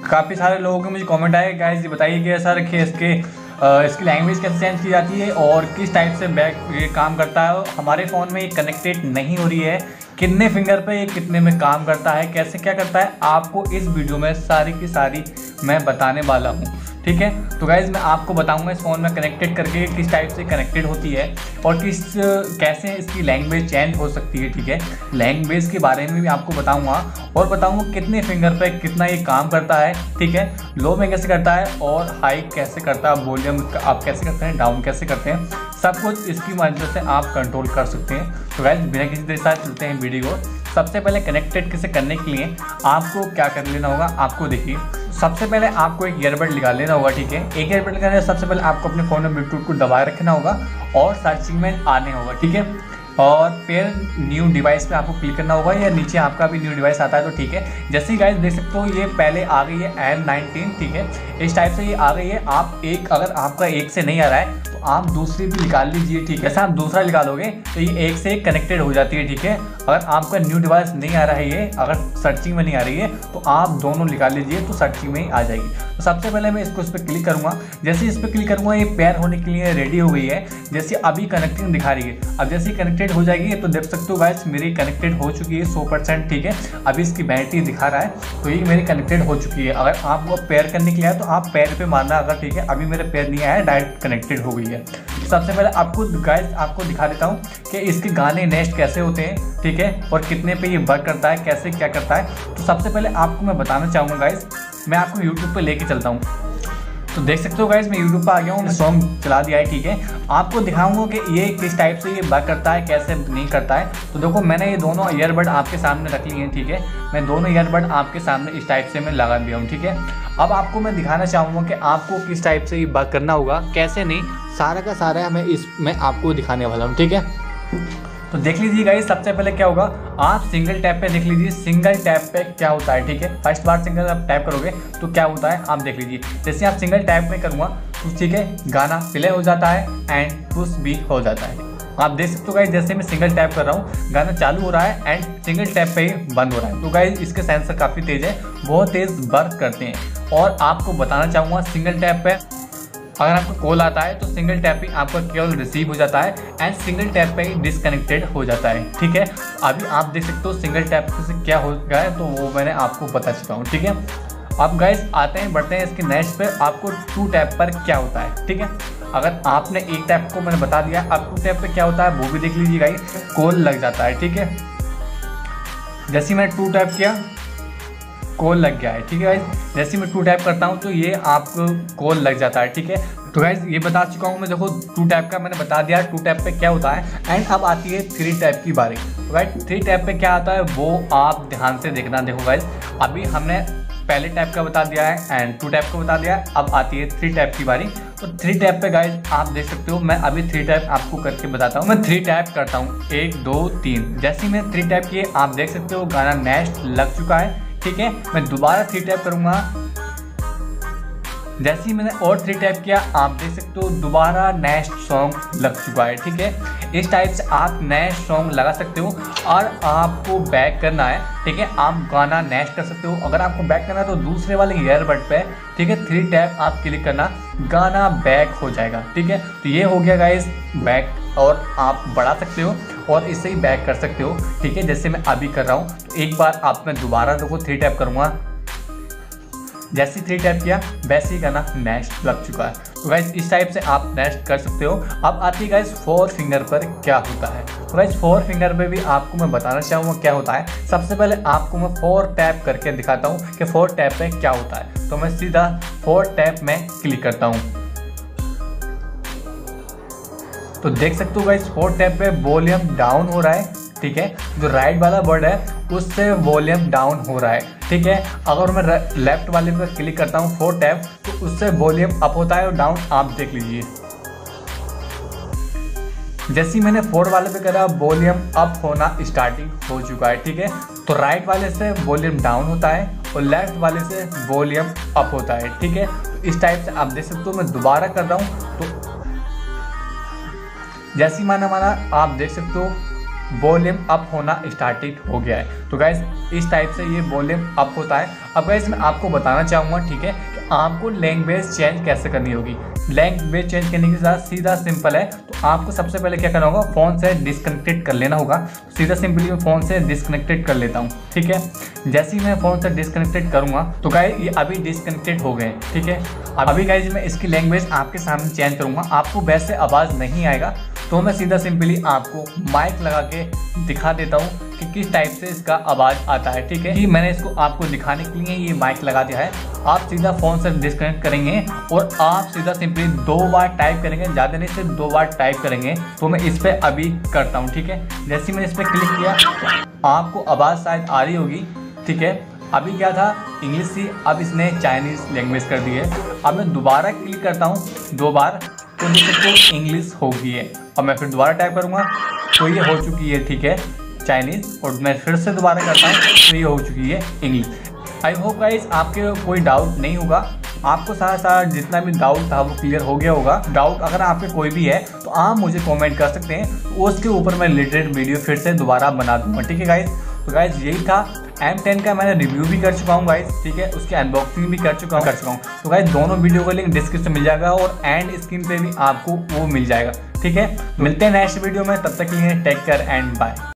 काफ़ी सारे लोगों के मुझे कमेंट आए गाइस, ये बताइए कि सर कि इसकी लैंग्वेज कैसे चेंज की जाती है और किस टाइप से बैक ये काम करता है। हमारे फ़ोन में ये कनेक्टेड नहीं हो रही है, कितने फिंगर पे ये कितने में काम करता है, कैसे क्या करता है, आपको इस वीडियो में सारी की सारी मैं बताने वाला हूँ। ठीक है, तो गाइज़ मैं आपको बताऊंगा इस फ़ोन में कनेक्टेड करके किस टाइप से कनेक्टेड होती है और कैसे इसकी लैंग्वेज चेंज हो सकती है। ठीक है, लैंग्वेज के बारे में भी आपको बताऊंगा और बताऊंगा कितने फिंगर पे कितना ये काम करता है। ठीक है, लो में कैसे करता है और हाई कैसे करता है, वॉल्यूम आप कैसे करते हैं, डाउन कैसे करते हैं, सब कुछ इसकी मदद से आप कंट्रोल कर सकते हैं। तो गाइज़ बिना किसी देर साथ चलते हैं वीडियो को। सबसे पहले कनेक्टेड कैसे करने के लिए आपको क्या कर लेना होगा, आपको देखिए सबसे पहले आपको एक ईयरबड निकाल लेना होगा। ठीक है, एक ईयरबड निकालने से सबसे पहले आपको अपने फ़ोन में ब्लूटूथ को दबाए रखना होगा और सर्चिंग में आने होगा। ठीक है, और फिर न्यू डिवाइस पे आपको क्लिक करना होगा या नीचे आपका भी न्यू डिवाइस आता है तो ठीक है। जैसे ही गाइस देख सकते हो ये पहले आ गई है M19। ठीक है, इस टाइप से ये आ गई है। आप एक अगर आपका एक से नहीं आ रहा है तो आप दूसरी भी निकाल लीजिए। ठीक है, जैसे आप दूसरा निकालोगे तो ये एक से एक कनेक्टेड हो जाती है। ठीक है, अगर आपका न्यू डिवाइस नहीं आ रहा है, ये अगर सर्चिंग में नहीं आ रही है तो आप दोनों निकाल लीजिए तो सर्चिंग में ही आ जाएगी। तो सबसे पहले मैं इसको इस पर क्लिक करूँगा। जैसे इस पर क्लिक करूँगा ये पेयर होने के लिए रेडी हो गई है। जैसे अभी कनेक्टिंग दिखा रही है, अब जैसे ही कनेक्टेड हो जाएगी तो देख सकते हो गाइस मेरी कनेक्टेड हो चुकी है 100%। ठीक है, अभी इसकी बैटरी दिखा रहा है तो ये मेरी कनेक्टेड हो चुकी है। अगर आपको पेयर करने के लिए है तो आप पेयर पे मारना अगर। ठीक है, अभी मेरे पेयर नहीं आया है, डायरेक्ट कनेक्टेड हो गई है। सबसे पहले आपको गाइस आपको दिखा देता हूँ कि इसके गाने नेक्स्ट कैसे होते हैं। ठीक है, और कितने पे ये वर्क करता है, कैसे क्या करता है। तो सबसे पहले आपको मैं बताना चाहूँगा गाइस, मैं आपको यूट्यूब पे लेके चलता हूँ। तो देख सकते हो गाइस मैं यूट्यूब पर आ गया हूँ, सॉन्ग चला दिया है। ठीक है, आपको दिखाऊंगा कि ये किस टाइप से ये वर्क करता है, कैसे नहीं करता है। तो देखो मैंने ये दोनों ईयरबड आपके सामने रख लिए हैं। ठीक है, मैं दोनों ईयरबड आपके सामने इस टाइप से मैं लगा दिया हूँ। ठीक है, अब आपको मैं दिखाना चाहूँगा कि आपको किस टाइप से ये वर्क करना होगा, कैसे नहीं, सारा का सारा मैं इसमें आपको दिखाने वाला हूँ। ठीक है, तो देख लीजिए गाइस सबसे पहले क्या होगा, आप सिंगल टैप पे देख लीजिए सिंगल टैप पे क्या होता है। ठीक है, फर्स्ट बार सिंगल आप टैप करोगे तो क्या होता है आप देख लीजिए। जैसे आप सिंगल टैप में करूँगा तो ठीक है गाना प्ले हो जाता है एंड पुश भी हो जाता है। आप देख सकते हो गाइस जैसे मैं सिंगल टैप कर रहा हूँ गाना चालू हो रहा है एंड सिंगल टैप पे ही बंद हो रहा है। तो गाइस इसके सेंसर काफ़ी तेज़ है, बहुत तेज़ वर्क करते हैं। और आपको बताना चाहूँगा सिंगल टैप पे अगर आपको कॉल आता है तो सिंगल टैप पे आपका कॉल रिसीव हो जाता है एंड सिंगल टैप पे ही डिसकनेक्टेड हो जाता है। ठीक है, अभी आप देख सकते हो सिंगल टैप से क्या हो गया है तो वो मैंने आपको बता चुका हूँ। ठीक है, अब गाइस आते हैं बढ़ते हैं इसके नेक्स्ट पे, आपको 2 टैप पर क्या होता है। ठीक है, अगर आपने एक टैप को मैंने बता दिया, अब 2 टैप पे क्या होता है वो भी देख लीजिए गाइस, कॉल लग जाता है। ठीक है, जैसे मैंने 2 टैप किया कॉल लग गया है। ठीक है गाइस, जैसे मैं 2 टैप करता हूँ तो ये आपको कॉल लग जाता है। ठीक है, तो गाइस ये बता चुका हूँ मैं, देखो 2 टैप का मैंने बता दिया 2 टैप पे क्या होता है। एंड अब आती है 3 टैप की बारी। तो गाइस 3 टैप पे क्या आता है वो आप ध्यान से देखना। देखो गाइस अभी हमने पहले टैप का बता दिया है एंड 2 टैप का बता दिया है, अब आती है 3 टैप की बारी। तो 3 टैप पे गाइस आप देख सकते हो, मैं अभी 3 टैप आपको करके बताता हूँ। मैं 3 टैप करता हूँ 1 2 3। जैसे मैं 3 टैप किए आप देख सकते हो गाना नेक्स्ट लग चुका है। ठीक है, मैं दोबारा 3 टैप करूँगा, जैसे ही मैंने और 3 टैप किया आप देख सकते हो दोबारा नेक्स्ट सॉन्ग लग चुका है। ठीक है, इस टाइप से आप नेक्स्ट सॉन्ग लगा सकते हो और आपको बैक करना है। ठीक है, आप गाना नेक्स्ट कर सकते हो। अगर आपको बैक करना है तो दूसरे वाले ईयरबड पे ठीक है 3 टैप आप क्लिक करना, गाना बैक हो जाएगा। ठीक है, तो ये हो गया गाइस बैक, और आप बढ़ा सकते हो और इससे ही बैक कर सकते हो। ठीक है, जैसे मैं अभी कर रहा हूँ तो एक बार आप मैं दोबारा देखो 3 टैप करूँगा, जैसे 3 टैप किया वैसे ही गाना नेक्स्ट लग चुका है। तो गाइस इस टाइप से आप नेक्स्ट कर सकते हो। अब आती है गाइस 4 फिंगर पर क्या होता है। तो गाइस 4 फिंगर पे भी आपको मैं बताना चाहूँगा क्या होता है। सबसे पहले आपको मैं 4 टैप करके दिखाता हूँ कि 4 टैप पे क्या होता है। तो मैं सीधा 4 टैप में क्लिक करता हूँ तो देख सकते हो गाइस 4 टैप पे वॉल्यूम डाउन हो रहा है। ठीक है, जो राइट वाला वर्ड है उससे वॉल्यूम डाउन हो रहा है। ठीक है, अगर मैं लेफ्ट वाले पर क्लिक करता हूँ 4 टैप तो उससे वॉल्यूम अप होता है और डाउन आप देख लीजिए। जैसे मैंने 4 वाले पे करा वॉल्यूम अप होना स्टार्टिंग हो चुका है। ठीक है, तो राइट वाले से वॉल्यूम डाउन होता है और लेफ्ट वाले से वॉल्यूम अप होता है। ठीक है, तो इस टाइप से आप देख सकते हो। मैं दोबारा कर रहा हूँ तो जैसी माना आप देख सकते हो वॉल्यूम अप होना स्टार्टेड हो गया है। तो गाइज इस टाइप से ये वॉल्यूम अप होता है। अब गाइज मैं आपको बताना चाहूँगा, ठीक है, कि आपको लैंग्वेज चेंज कैसे करनी होगी। लैंग्वेज चेंज करने के साथ सीधा सिंपल है, तो आपको सबसे पहले क्या करना होगा, फ़ोन से डिस्कनेक्टेड कर लेना होगा। सीधा सिंपली मैं फ़ोन से डिस्कनेक्टेड कर लेता हूँ, ठीक है। जैसे ही मैं फ़ोन से डिस्कनेक्टेड करूँगा तो गाइस ये अभी डिस्कनेक्टेड हो गए, ठीक है। अभी गाइस मैं इसकी लैंग्वेज आपके सामने चेंज करूँगा, आपको वैसे आवाज़ नहीं आएगा, तो मैं सीधा सिंपली आपको माइक लगा के दिखा देता हूँ कि किस टाइप से इसका आवाज़ आता है, ठीक है। कि मैंने इसको आपको दिखाने के लिए ये माइक लगा दिया है। आप सीधा फ़ोन से डिस्कनेक्ट करेंगे और आप सीधा सिंपली 2 बार टाइप करेंगे, ज़्यादा नहीं, सिर्फ 2 बार टाइप करेंगे। तो मैं इस पर अभी करता हूँ, ठीक है। जैसे मैंने इस पर क्लिक किया आपको आवाज़ शायद आ रही होगी, ठीक है। अभी क्या था, इंग्लिश थी, अब इसने चाइनीज़ लैंग्वेज कर दी है। अब मैं दोबारा क्लिक करता हूँ 2 बार, तो तो इंग्लिश हो गई है। और मैं फिर दोबारा टाइप करूँगा तो ये हो चुकी है, ठीक है, चाइनीज़। और मैं फिर से दोबारा करता हूँ तो ये हो चुकी है इंग्लिश। आई होप गाइस आपके कोई डाउट नहीं होगा, आपको सारा जितना भी डाउट था वो क्लियर हो गया होगा। डाउट अगर आपके कोई भी है तो आप मुझे कमेंट कर सकते हैं, तो उसके ऊपर मैं रिलेटेड वीडियो फिर से दोबारा बना दूँगा, ठीक है गाइस। तो गाइस यही था, M10 का मैंने रिव्यू भी कर चुका हूँ गाइस, ठीक है, उसकी अनबॉक्सिंग भी कर चुका हूँ। तो गाइस दोनों वीडियो का लिंक डिस्क्रिप्शन में मिल जाएगा और एंड स्क्रीन पे भी आपको वो मिल जाएगा, ठीक है। मिलते हैं नेक्स्ट वीडियो में, तब तक के लिए टेक केयर एंड बाय।